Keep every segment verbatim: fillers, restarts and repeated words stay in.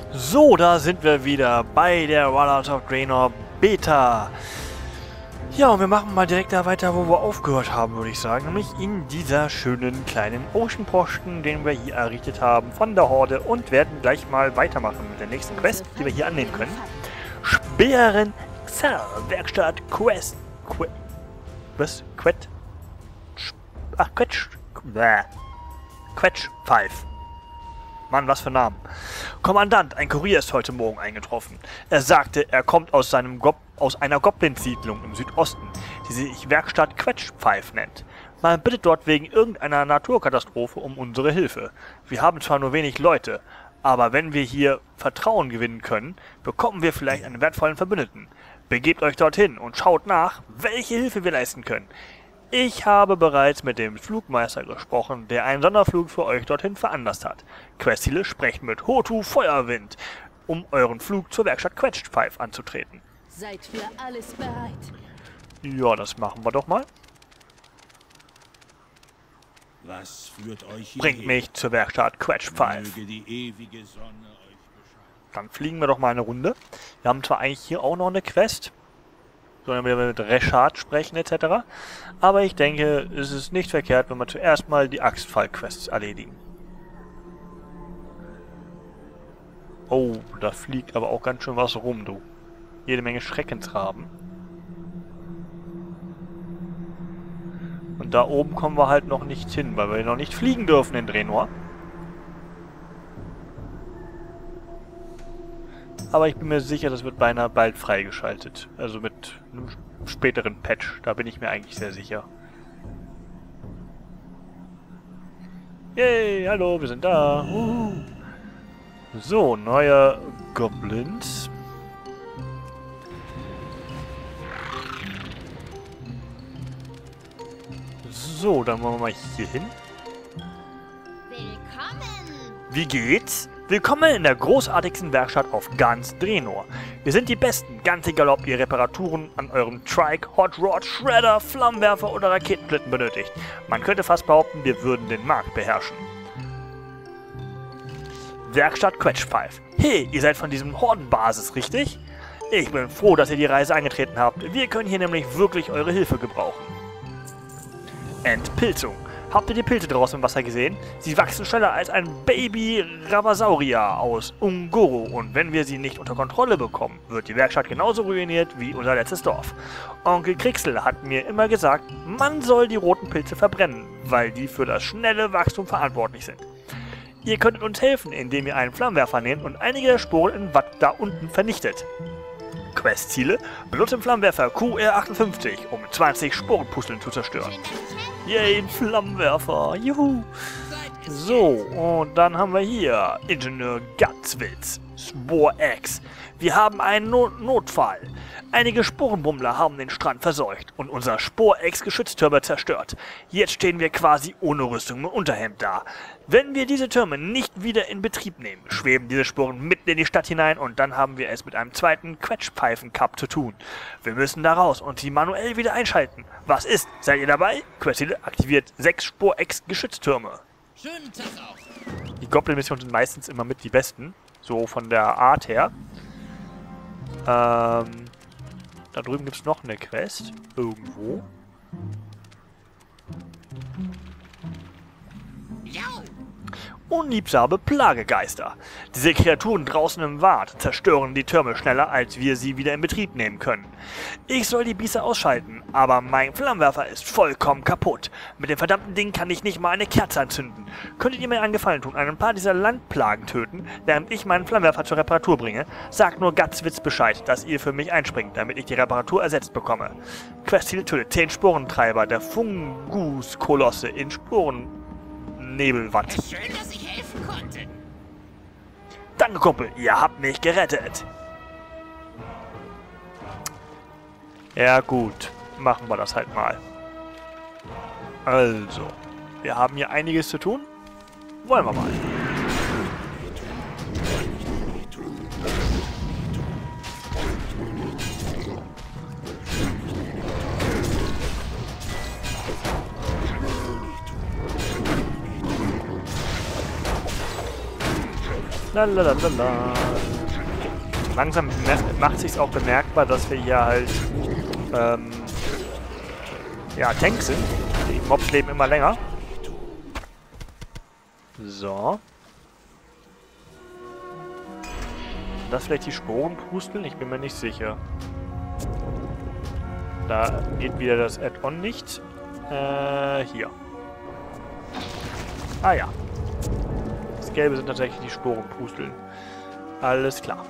So, da sind wir wieder bei der Warlords of Draenor Beta. Ja, und wir machen mal direkt da weiter, wo wir aufgehört haben, würde ich sagen. Nämlich in dieser schönen kleinen Ocean-Posten, den wir hier errichtet haben von der Horde. Und werden gleich mal weitermachen mit der nächsten Quest, die wir hier annehmen können. Speeren Xar, Werkstatt Quest. Que was? Quet? Ach, Quetsch. Bäh. Quetsch fünf. Mann, was für Namen. Kommandant, ein Kurier ist heute Morgen eingetroffen. Er sagte, er kommt aus, seinem Gob aus einer Goblin-Siedlung im Südosten, die sich Werkstatt Quetschpfeif nennt. Man bittet dort wegen irgendeiner Naturkatastrophe um unsere Hilfe. Wir haben zwar nur wenig Leute, aber wenn wir hier Vertrauen gewinnen können, bekommen wir vielleicht einen wertvollen Verbündeten. Begebt euch dorthin und schaut nach, welche Hilfe wir leisten können. Ich habe bereits mit dem Flugmeister gesprochen, der einen Sonderflug für euch dorthin veranlasst hat. Questziele, sprecht mit Hotu Feuerwind, um euren Flug zur Werkstatt Quetschpfeif anzutreten. Seid für alles bereit. Ja, das machen wir doch mal. Was führt euch hierher? Bringt mich zur Werkstatt Quetschpfeif. Möge die ewige Sonne euch beschützen. Dann fliegen wir doch mal eine Runde. Wir haben zwar eigentlich hier auch noch eine Quest, sondern wir mit Reschad sprechen et cetera. Aber ich denke, es ist nicht verkehrt, wenn wir zuerst mal die Axtfall-Quests erledigen. Oh, da fliegt aber auch ganz schön was rum, du. Jede Menge Schreckensraben. Und da oben kommen wir halt noch nicht hin, weil wir noch nicht fliegen dürfen in Draenor. Aber ich bin mir sicher, das wird beinahe bald freigeschaltet. Also mit einem späteren Patch. Da bin ich mir eigentlich sehr sicher. Yay, hallo, wir sind da. Uh. So, neue Goblins. So, dann wollen wir mal hier hin. Willkommen! Wie geht's? Willkommen in der großartigsten Werkstatt auf ganz Draenor. Wir sind die Besten, ganz egal ob ihr Reparaturen an eurem Trike, Hot Rod, Shredder, Flammenwerfer oder Raketenblitten benötigt. Man könnte fast behaupten, wir würden den Markt beherrschen. Werkstatt Quetschpfeif. Hey, ihr seid von diesem Hordenbasis, richtig? Ich bin froh, dass ihr die Reise angetreten habt. Wir können hier nämlich wirklich eure Hilfe gebrauchen. Entpilzung. Habt ihr die Pilze draußen im Wasser gesehen? Sie wachsen schneller als ein Baby-Rabasaurier aus Ungoro und wenn wir sie nicht unter Kontrolle bekommen, wird die Werkstatt genauso ruiniert wie unser letztes Dorf. Onkel Krixel hat mir immer gesagt, man soll die roten Pilze verbrennen, weil die für das schnelle Wachstum verantwortlich sind. Ihr könntet uns helfen, indem ihr einen Flammenwerfer nehmt und einige der Sporen in Watt da unten vernichtet. Questziele: Benutzt den Flammenwerfer Q R achtundfünfzig, um zwanzig Sporenpusteln zu zerstören. Yay, ein Flammenwerfer. Juhu. So, und dann haben wir hier Ingenieur Gatzwitz. Spore X. Wir haben einen Not Notfall. Einige Sporenbummler haben den Strand verseucht und unser Spore X Geschütztürme zerstört. Jetzt stehen wir quasi ohne Rüstung und Unterhemd da. Wenn wir diese Türme nicht wieder in Betrieb nehmen, schweben diese Sporen mitten in die Stadt hinein und dann haben wir es mit einem zweiten Quetschpfeifen-Cup zu tun. Wir müssen da raus und sie manuell wieder einschalten. Was ist? Seid ihr dabei? Questziele aktiviert sechs Spore X Geschütztürme. Schönen Tag auch. Die Goblin-Missionen sind meistens immer mit die besten. So von der Art her. Ähm, da drüben gibt es noch eine Quest. Irgendwo. Unliebsame Plagegeister. Diese Kreaturen draußen im Wald zerstören die Türme schneller, als wir sie wieder in Betrieb nehmen können. Ich soll die Biester ausschalten, aber mein Flammenwerfer ist vollkommen kaputt. Mit dem verdammten Ding kann ich nicht mal eine Kerze anzünden. Könntet ihr mir einen Gefallen tun, ein paar dieser Landplagen töten, während ich meinen Flammenwerfer zur Reparatur bringe? Sagt nur Gatzwitz Bescheid, dass ihr für mich einspringt, damit ich die Reparatur ersetzt bekomme. Questziel: tötet zehn Sporentreiber der Fungus-Kolosse in Sporen-Nebelwatt. Schön, dass ich helfen konnte. Danke, Kumpel, ihr habt mich gerettet. Ja gut, machen wir das halt mal. Also, wir haben hier einiges zu tun. Wollen wir mal. Lalalala. Langsam macht sich's auch bemerkbar, dass wir hier halt ähm, ja, Tanks sind. Die Mobs leben immer länger. So. Das vielleicht die Sporen pusteln? Ich bin mir nicht sicher. Da geht wieder das Add-on nicht. Äh, hier. Ah ja. Das Gelbe sind tatsächlich die Sporenpusteln. Alles klar.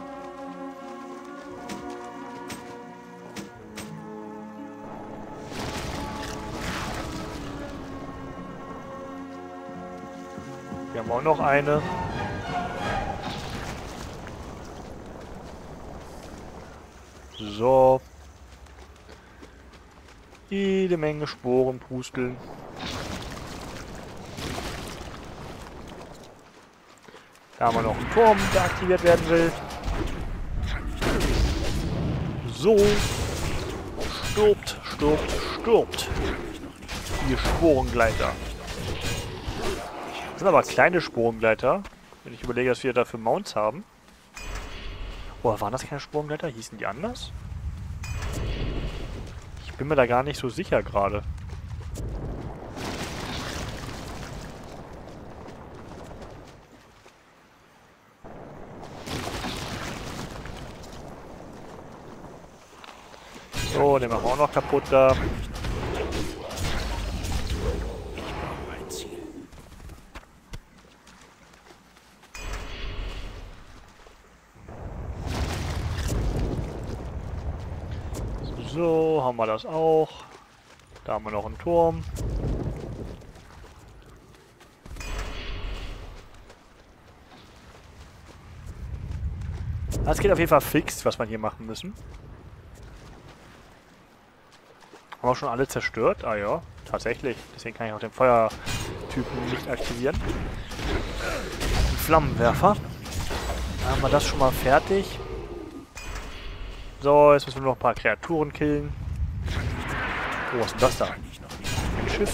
Wir haben auch noch eine. So. Jede Menge Sporenpusteln. Da haben wir noch einen Turm, der aktiviert werden will. So. Stirbt, stirbt, stirbt. Die Sporengleiter. Das sind aber kleine Sporengleiter. Wenn ich überlege, was wir da für Mounts haben. Oh, waren das keine Sporengleiter? Hießen die anders? Ich bin mir da gar nicht so sicher gerade. So, den machen wir auch noch kaputt da. So, haben wir das auch. Da haben wir noch einen Turm. Das geht auf jeden Fall fix, was wir hier machen müssen. Haben wir schon alle zerstört? Ah ja, tatsächlich. Deswegen kann ich auch den Feuertypen nicht aktivieren. Den Flammenwerfer. Dann haben wir das schon mal fertig. So, jetzt müssen wir noch ein paar Kreaturen killen. Oh, was ist denn das da? Ein Schiff.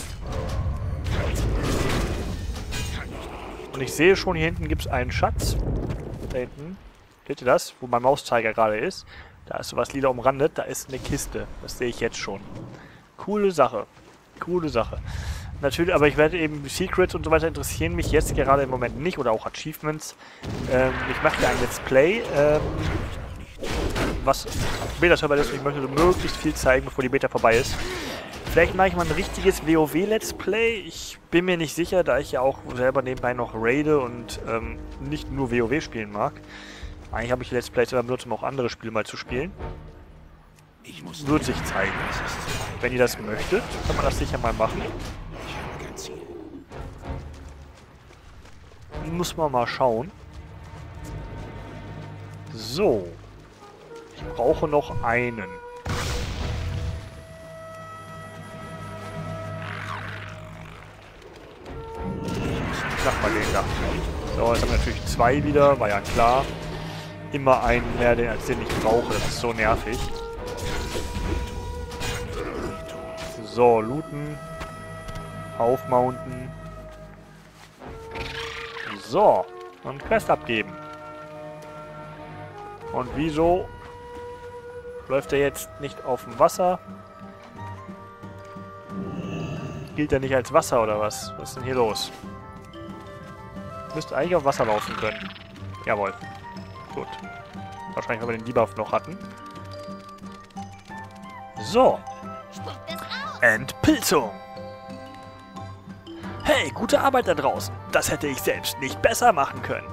Und ich sehe schon, hier hinten gibt es einen Schatz. Da hinten. Seht ihr das? Wo mein Mauszeiger gerade ist. Da ist sowas lila umrandet. Da ist eine Kiste. Das sehe ich jetzt schon. Coole Sache. Coole Sache. Natürlich, aber ich werde eben Secrets und so weiter interessieren mich jetzt gerade im Moment nicht. Oder auch Achievements. Ähm, ich mache ja ein Let's Play. Ähm, was Beta-Server ist, ich möchte so möglichst viel zeigen, bevor die Beta vorbei ist. Vielleicht mache ich mal ein richtiges WoW-Let's Play. Ich bin mir nicht sicher, da ich ja auch selber nebenbei noch raide und ähm, nicht nur WoW spielen mag. Eigentlich habe ich Let's Plays aber benutzt, um auch andere Spiele mal zu spielen. Wird sich zeigen. Wenn ihr das möchtet, kann man das sicher mal machen. Muss man mal schauen. So. Ich brauche noch einen. Sag mal den da. So, jetzt haben wir natürlich zwei wieder, war ja klar. Immer einen mehr, den, als den ich brauche. Das ist so nervig. So, looten. Aufmounten. So. Und Quest abgeben. Und wieso läuft er jetzt nicht auf dem Wasser? Gilt er nicht als Wasser oder was? Was ist denn hier los? Müsste eigentlich auf Wasser laufen können. Jawohl. Gut. Wahrscheinlich, weil wir den Debuff noch hatten. So. Entpilzung. Hey, gute Arbeit da draußen. Das hätte ich selbst nicht besser machen können.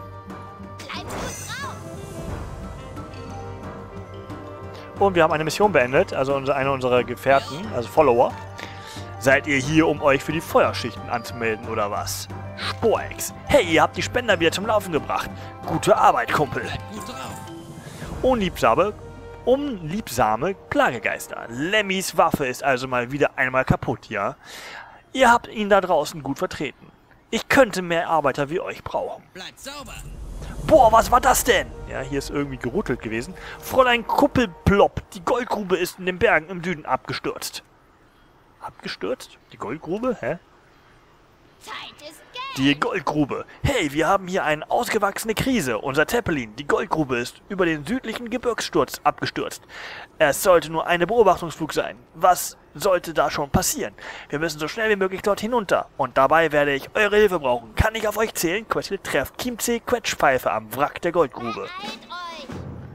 Und wir haben eine Mission beendet, also eine unserer Gefährten, also Follower. Seid ihr hier, um euch für die Feuerschichten anzumelden, oder was? Sporex. Hey, ihr habt die Spender wieder zum Laufen gebracht. Gute Arbeit, Kumpel. Unliebsame, unliebsame Plagegeister. Lemmys Waffe ist also mal wieder einmal kaputt, ja? Ihr habt ihn da draußen gut vertreten. Ich könnte mehr Arbeiter wie euch brauchen. Bleibt sauber. Boah, was war das denn? Ja, hier ist irgendwie gerüttelt gewesen. Fräulein Kuppelplopp, die Goldgrube ist in den Bergen im Süden abgestürzt. Abgestürzt? Die Goldgrube? Hä? Zeit ist Geld. Die Goldgrube. Hey, wir haben hier eine ausgewachsene Krise. Unser Zeppelin, die Goldgrube, ist über den südlichen Gebirgssturz abgestürzt. Es sollte nur ein Beobachtungsflug sein. Was sollte da schon passieren? Wir müssen so schnell wie möglich dort hinunter. Und dabei werde ich eure Hilfe brauchen. Kann ich auf euch zählen? Quetschle trefft Chiemsee Quetschpfeife am Wrack der Goldgrube. Beeilt euch!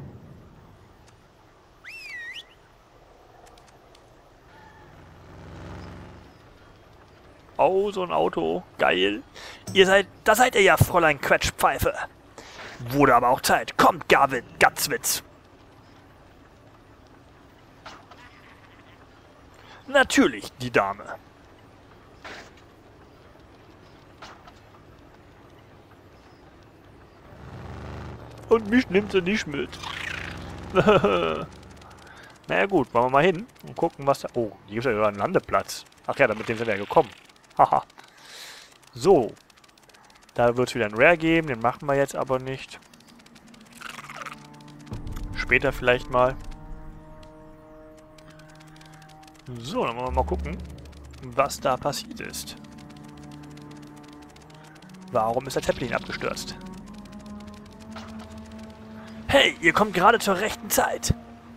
Oh, so ein Auto. Geil. Ihr seid, da seid ihr ja, Fräulein Quetschpfeife. Wurde aber auch Zeit. Kommt, Gavin, Gatzwitz. Natürlich, die Dame. Und mich nimmt sie nicht mit. Naja gut, wollen wir mal hin und gucken, was da... Oh, hier gibt es ja sogar einen Landeplatz. Ach ja, mit dem sind wir ja gekommen. Haha. So. Da wird es wieder ein Rare geben, den machen wir jetzt aber nicht. Später vielleicht mal. So, dann wollen wir mal gucken, was da passiert ist. Warum ist der Zeppelin abgestürzt? Hey, ihr kommt gerade zur rechten Zeit.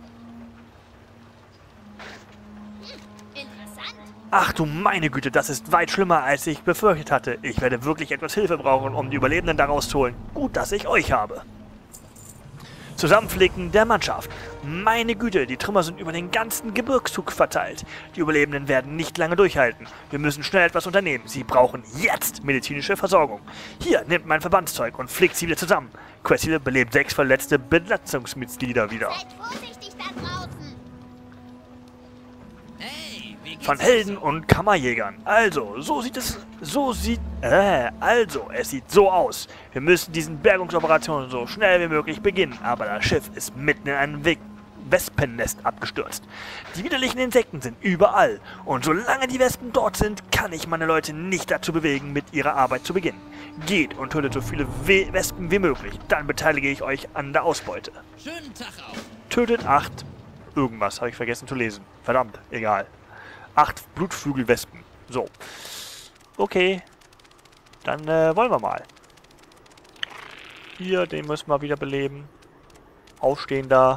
Interessant. Ach du meine Güte, das ist weit schlimmer, als ich befürchtet hatte. Ich werde wirklich etwas Hilfe brauchen, um die Überlebenden da rauszuholen. Gut, dass ich euch habe. Zusammenflicken der Mannschaft. Meine Güte, die Trümmer sind über den ganzen Gebirgszug verteilt. Die Überlebenden werden nicht lange durchhalten. Wir müssen schnell etwas unternehmen. Sie brauchen jetzt medizinische Versorgung. Hier, nehmt mein Verbandszeug und flickt sie wieder zusammen. Quetschle belebt sechs verletzte Besatzungsmitglieder wieder. Seid vorsichtig da draußen! Hey, wie geht's Von Helden und Kammerjägern. Also, so sieht es... So sieht... Äh, also, es sieht so aus. Wir müssen diesen Bergungsoperationen so schnell wie möglich beginnen. Aber das Schiff ist mitten in einem Weg Wespennest abgestürzt. Die widerlichen Insekten sind überall. Und solange die Wespen dort sind, kann ich meine Leute nicht dazu bewegen, mit ihrer Arbeit zu beginnen. Geht und tötet so viele We Wespen wie möglich. Dann beteilige ich euch an der Ausbeute. Schönen Tag auch. Tötet acht... Irgendwas, habe ich vergessen zu lesen. Verdammt, egal. Acht Blutflügelwespen. So. Okay. Dann äh, wollen wir mal. Hier, den müssen wir wieder beleben. Aufstehen da.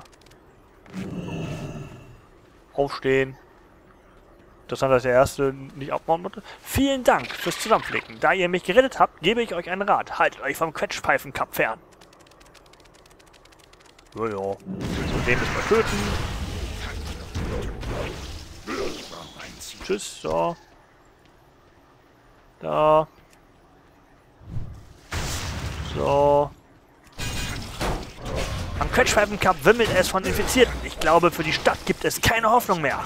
Aufstehen. Interessant, dass der erste nicht abbauen musste. Vielen Dank fürs Zusammenflicken. Da ihr mich gerettet habt, gebe ich euch einen Rat. Haltet euch vom Quetschpfeifenkapp fern. Ja, ja. So, den müssen wir töten. Tschüss, so. Da. So. Am Quetschpfeifenkapp wimmelt es von Infizierten. Ich glaube, für die Stadt gibt es keine Hoffnung mehr.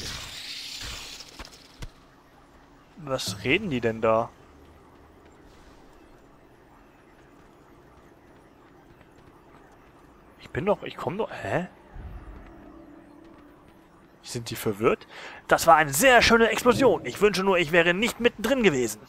Was reden die denn da? Ich bin doch... Ich komme doch... Hä? Sind die verwirrt? Das war eine sehr schöne Explosion. Ich wünsche nur, ich wäre nicht mittendrin gewesen.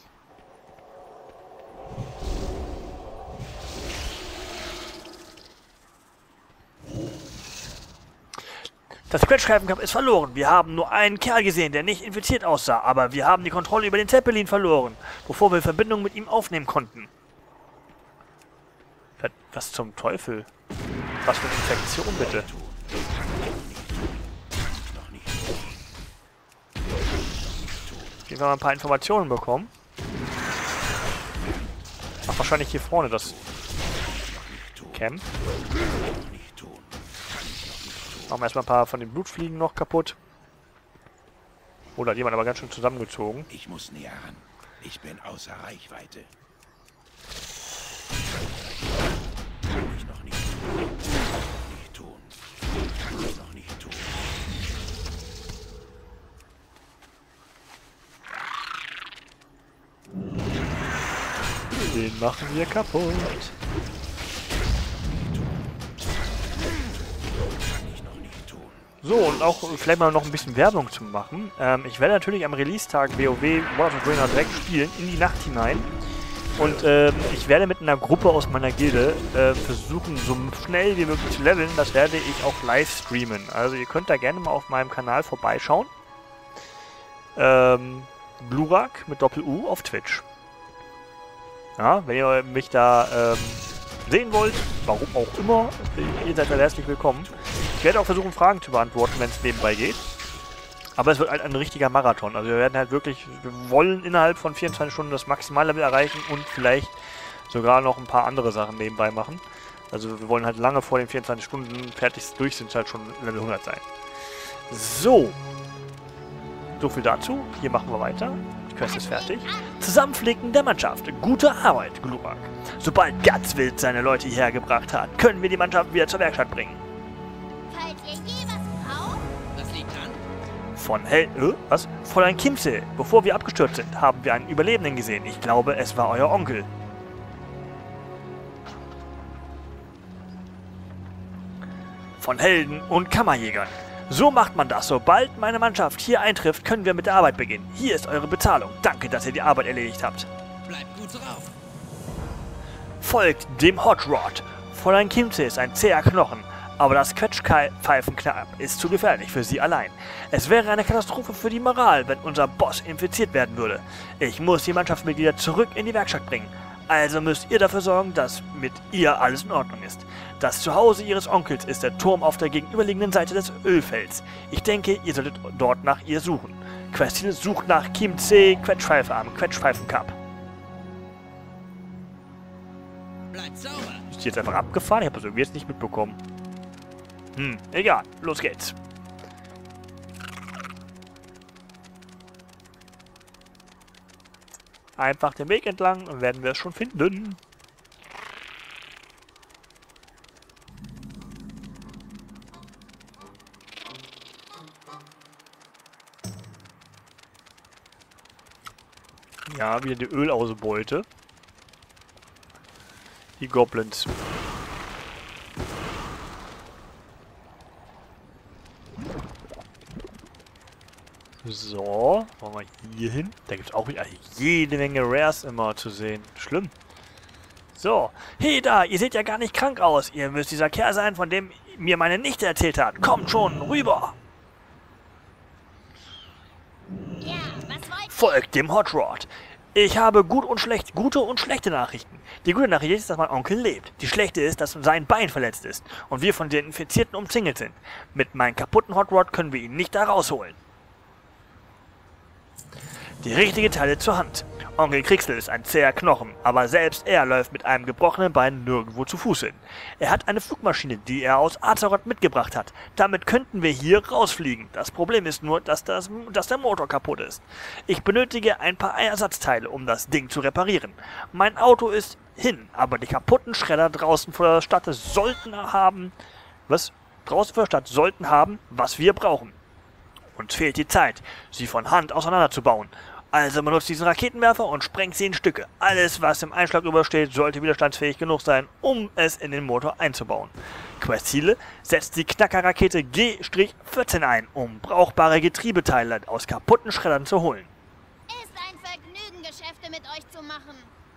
Das Quetschpfeifenkapp ist verloren. Wir haben nur einen Kerl gesehen, der nicht infiziert aussah. Aber wir haben die Kontrolle über den Zeppelin verloren, bevor wir Verbindung mit ihm aufnehmen konnten. Was zum Teufel? Was für eine Infektion, bitte? Hier werden wir ein paar Informationen bekommen. Ach, wahrscheinlich hier vorne das Camp. Machen wir erstmal ein paar von den Blutfliegen noch kaputt. Oh, da hat jemand aber ganz schön zusammengezogen. Ich muss näher ran. Ich bin außer Reichweite. Kann ich noch nicht tun. Nicht tun. Kann ich noch nicht tun. Den machen wir kaputt. So, und auch vielleicht mal noch ein bisschen Werbung zu machen. Ähm, ich werde natürlich am Release-Tag WoW World of Draenor direkt spielen, in die Nacht hinein. Und ähm, ich werde mit einer Gruppe aus meiner Gilde äh, versuchen, so schnell wie möglich zu leveln. Das werde ich auch live streamen. Also ihr könnt da gerne mal auf meinem Kanal vorbeischauen. Ähm, Blurak mit Doppel-U auf Twitch. Ja, wenn ihr mich da ähm, sehen wollt, warum auch immer, ihr seid da herzlich willkommen. Ich werde auch versuchen, Fragen zu beantworten, wenn es nebenbei geht. Aber es wird halt ein richtiger Marathon. Also wir werden halt wirklich, wir wollen innerhalb von vierundzwanzig Stunden das Maximallevel erreichen und vielleicht sogar noch ein paar andere Sachen nebenbei machen. Also wir wollen halt lange vor den vierundzwanzig Stunden fertig durch sind, halt schon Level hundert sein. So. So viel dazu. Hier machen wir weiter. Die Quest ist fertig. Zusammenflicken der Mannschaft. Gute Arbeit, Glurak. Sobald Gatzwild seine Leute hierher gebracht hat, können wir die Mannschaft wieder zur Werkstatt bringen. Falls ihr je was braucht, Das liegt an. Von Hel... Äh, was? Fräulein Kimsel. Bevor wir abgestürzt sind, haben wir einen Überlebenden gesehen. Ich glaube, es war euer Onkel. Von Helden und Kammerjägern. So macht man das. Sobald meine Mannschaft hier eintrifft, können wir mit der Arbeit beginnen. Hier ist eure Bezahlung. Danke, dass ihr die Arbeit erledigt habt. Bleibt gut drauf. Folgt dem Hot Rod. Fräulein Kimsel ist ein zäher Knochen, aber das Quetschpfeifenknapp ist zu gefährlich für sie allein. Es wäre eine Katastrophe für die Moral, wenn unser Boss infiziert werden würde. Ich muss die Mannschaftsmitglieder zurück in die Werkstatt bringen. Also müsst ihr dafür sorgen, dass mit ihr alles in Ordnung ist. Das Zuhause ihres Onkels ist der Turm auf der gegenüberliegenden Seite des Ölfelds. Ich denke, ihr solltet dort nach ihr suchen. Questziel sucht nach Kim C. Quetschpfeife am Quetschpfeifencup. Bleibt sauber. Ist die jetzt einfach abgefahren? Ich habe das irgendwie jetzt nicht mitbekommen. Hm, egal. Los geht's. Einfach den Weg entlang und werden wir es schon finden. Ja, wieder die Ölausbeute. Die Goblins. So, wollen wir hier hin. Da gibt es auch wieder jede Menge Rares immer zu sehen. Schlimm. So, hey da, ihr seht ja gar nicht krank aus. Ihr müsst dieser Kerl sein, von dem mir meine Nichte erzählt hat. Kommt schon, rüber. ja, was wollt ihr? Folgt dem Hot Rod. Ich habe gut und schlecht, gute und schlechte Nachrichten. Die gute Nachricht ist, dass mein Onkel lebt. Die schlechte ist, dass sein Bein verletzt ist und wir von den Infizierten umzingelt sind. Mit meinem kaputten Hot Rod können wir ihn nicht da rausholen. Die richtige Teile zur Hand. Onkel Krixel ist ein zäher Knochen, aber selbst er läuft mit einem gebrochenen Bein nirgendwo zu Fuß hin. Er hat eine Flugmaschine, die er aus Azeroth mitgebracht hat. Damit könnten wir hier rausfliegen. Das Problem ist nur, dass, das, dass der Motor kaputt ist. Ich benötige ein paar Ersatzteile, um das Ding zu reparieren. Mein Auto ist hin, aber die kaputten Schredder draußen vor der Stadt sollten haben... Was? Draußen vor der Stadt sollten haben, was wir brauchen. Uns fehlt die Zeit, sie von Hand auseinanderzubauen. Also benutzt diesen Raketenwerfer und sprengt sie in Stücke. Alles, was im Einschlag übersteht, sollte widerstandsfähig genug sein, um es in den Motor einzubauen. Questziele: setzt die Knackerrakete G vierzehn ein, um brauchbare Getriebeteile aus kaputten Schreddern zu holen. Ist ein Vergnügen, Geschäfte mit euch zu machen.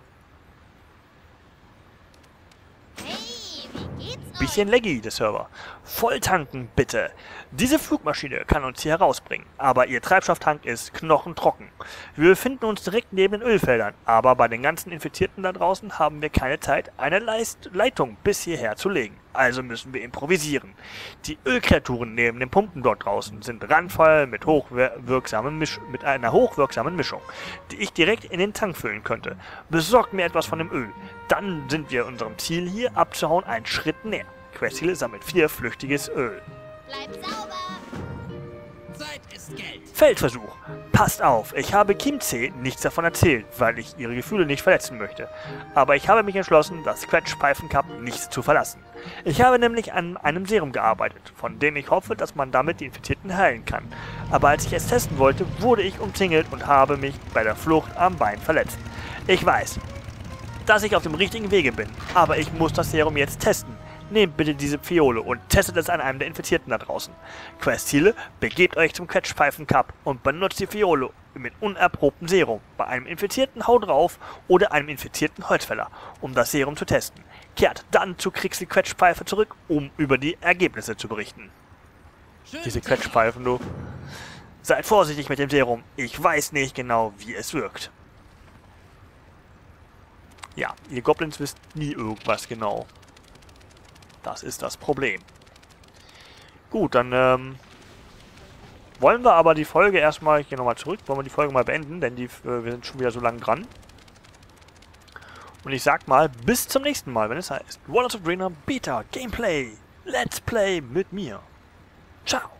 Hey, wie geht's euch? Bisschen laggy, der Server. Volltanken, bitte. Diese Flugmaschine kann uns hier herausbringen, aber ihr Treibstofftank ist knochentrocken. Wir befinden uns direkt neben den Ölfeldern, aber bei den ganzen Infizierten da draußen haben wir keine Zeit, eine Leist Leitung bis hierher zu legen. Also müssen wir improvisieren. Die Ölkreaturen neben den Pumpen dort draußen sind randvoll mit, hochwirksamen Misch mit einer hochwirksamen Mischung, die ich direkt in den Tank füllen könnte. Besorgt mir etwas von dem Öl. Dann sind wir unserem Ziel hier abzuhauen einen Schritt näher. Questziel sammelt vier flüchtiges Öl. Bleibt sauber. Zeit ist Geld. Feldversuch. Passt auf, ich habe Kim C. nichts davon erzählt, weil ich ihre Gefühle nicht verletzen möchte. Aber ich habe mich entschlossen, das Quetschpfeifencup nicht zu verlassen. Ich habe nämlich an einem Serum gearbeitet, von dem ich hoffe, dass man damit die Infizierten heilen kann. Aber als ich es testen wollte, wurde ich umzingelt und habe mich bei der Flucht am Bein verletzt. Ich weiß, dass ich auf dem richtigen Wege bin, aber ich muss das Serum jetzt testen. Nehmt bitte diese Fiole und testet es an einem der Infizierten da draußen. Questziele: begebt euch zum Quetschpfeifencup und benutzt die Fiole mit unerprobtem Serum bei einem Infizierten Hau drauf oder einem infizierten Holzfäller, um das Serum zu testen. Kehrt dann zu Krixel Quetschpfeife zurück, um über die Ergebnisse zu berichten. Schön. Diese Quetschpfeifen, du. Seid vorsichtig mit dem Serum. Ich weiß nicht genau, wie es wirkt. Ja, ihr Goblins wisst nie irgendwas genau. Das ist das Problem. Gut, dann ähm, wollen wir aber die Folge erstmal, ich gehe nochmal zurück, wollen wir die Folge mal beenden, denn die, äh, wir sind schon wieder so lang dran. Und ich sag mal, bis zum nächsten Mal, wenn es heißt Warlords of Draenor Beta Gameplay. Let's Play mit mir. Ciao.